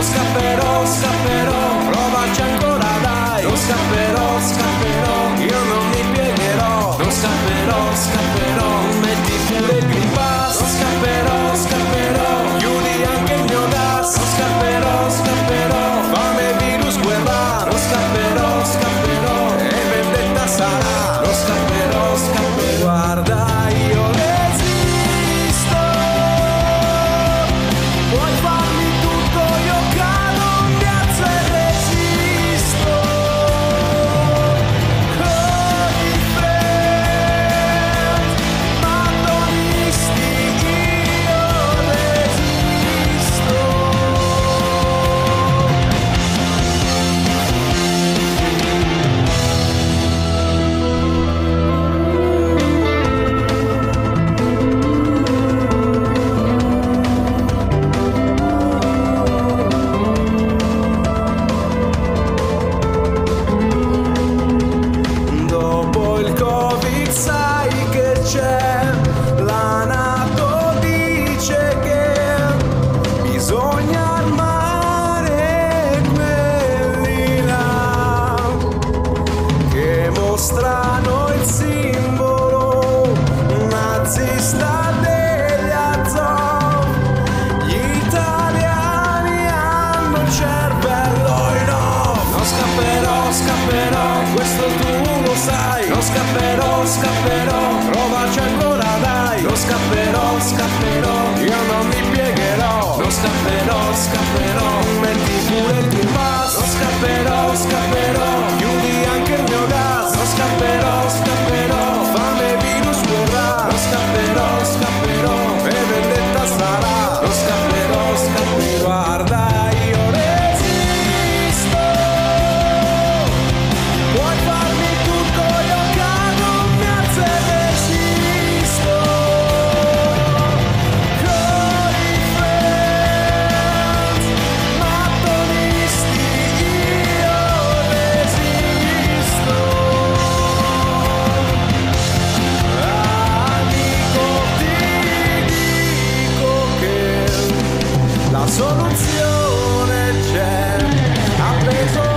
scapperò, scapperò, provaci ancora dai. Non scapperò, scapperò, io non mi piegherò. Non scapperò, scapperò, metti pure il Green Pass. Non scapperò, scapperò, chiudi anche il mio gas. Non scapperò, scapperò, fame, virus, guerra. Non scapperò, scapperò, e vendetta sarà. Non scapperò, scapperò, guarda io resisto. Puoi farmi tutto, io cado, mi alzo e resisto. Con i friend, mattonisti, io resisto. Dopo il Covid sai che c'è, la NATO dice che bisogna armare quelli là che mostrano il simbolo nazista degli Azov. Gli italiani hanno il cervello in off. Non scapperò, scapperò, questo tu lo sai. Non scapperò, scapperò, provaci ancora dai. Non scapperò, scapperò, io non mi piegherò. Non scapperò, scapperò, metti pure il Green Pass. Non scapperò, scapperò, chiudi anche il mio gas. Non scapperò, scapperò, fame, virus, guerra. Non scapperò, scapperò, e vendetta sarà. Non scapperò, scapperò, guarda io resisto. Puoi farmi tutto, io cado, mi alzo e resisto. Con i friends, mattonisti, io resisto. Amico, ti dico che la soluzione c'è. Appeso